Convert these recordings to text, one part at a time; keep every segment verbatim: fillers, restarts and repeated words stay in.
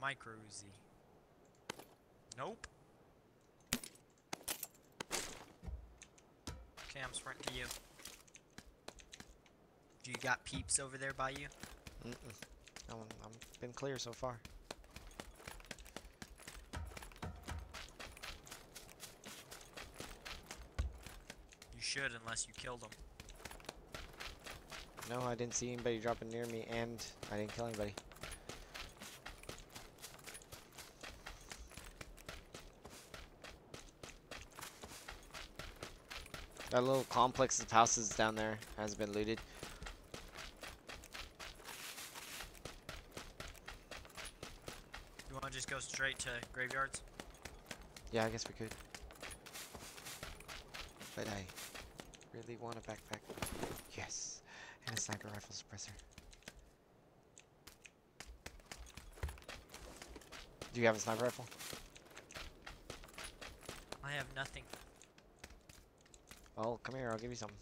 Micro Uzi. Nope. Okay, I'm sprinting to you. Do you got peeps over there by you? Mm-mm. I'm, I'm been clear so far. You should, unless you killed them. No, I didn't see anybody dropping near me, and I didn't kill anybody. That little complex of houses down there has been looted. You want to just go straight to graveyards? Yeah, I guess we could. But I really want a backpack. Yes, and a sniper rifle suppressor. Do you have a sniper rifle? I have nothing. Well, come here, I'll give you some.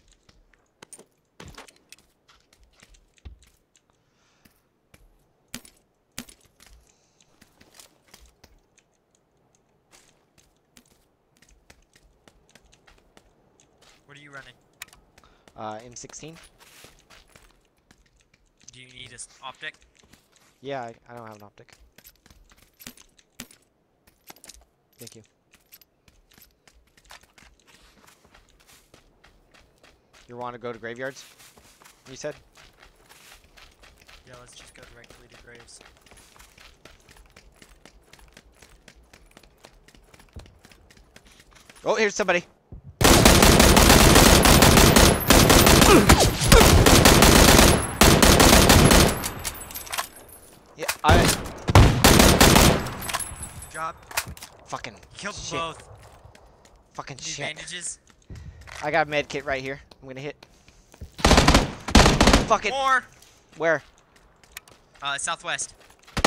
What are you running? Uh, M sixteen? Do you need an optic? Yeah, I, I don't have an optic. Thank you. You want to go to graveyards? You said? Yeah, let's just go directly to graves. Oh, here's somebody. Yeah, I Drop. fucking Killed shit. both. Fucking Need shit. bandages? I got a med kit right here. I'm gonna hit. Fucking. More! Where? Uh, southwest.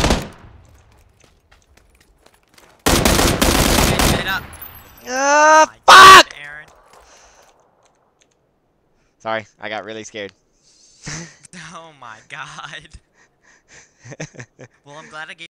Head up. Uh, My fuck! God, Aaron. Sorry, I got really scared. Oh my God. Well, I'm glad I gave